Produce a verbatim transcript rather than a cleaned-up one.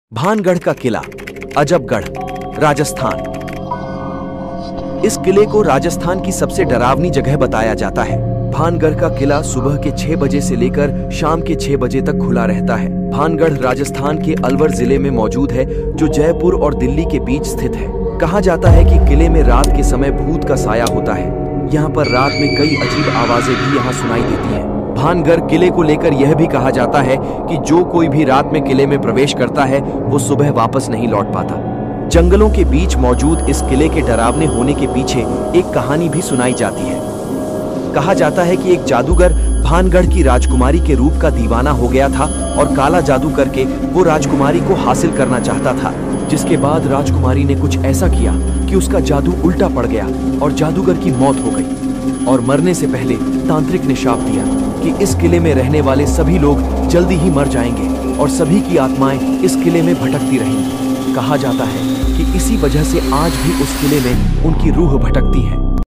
भानगढ़ का किला, अजबगढ़, राजस्थान। इस किले को राजस्थान की सबसे डरावनी जगह बताया जाता है। भानगढ़ का किला सुबह के छह बजे से लेकर शाम के छह बजे तक खुला रहता है। भानगढ़ राजस्थान के अलवर जिले में मौजूद है, जो जयपुर और दिल्ली के बीच स्थित है। कहा जाता है कि किले में रात के समय भूत का साया होता है। यहाँ पर रात में कई अजीब आवाजें भी यहाँ सुनाई देती हैं। भानगढ़ किले को लेकर यह भी कहा जाता है कि जो कोई भी रात में किले में प्रवेश करता है वो सुबह वापस नहीं लौट पाता। जंगलों के बीच मौजूद इस किले के डरावने होने के पीछे एक कहानी भी सुनाई जाती है। कहा जाता है कि एक जादूगर भानगढ़ की राजकुमारी के रूप का दीवाना हो गया था और काला जादू करके वो राजकुमारी को हासिल करना चाहता था, जिसके बाद राजकुमारी ने कुछ ऐसा किया कि उसका जादू उल्टा पड़ गया और जादूगर की मौत हो गई। और मरने से पहले तांत्रिक ने शाप दिया कि इस किले में रहने वाले सभी लोग जल्दी ही मर जाएंगे और सभी की आत्माएं इस किले में भटकती रहेंगी। कहा जाता है कि इसी वजह से आज भी उस किले में उनकी रूह भटकती है।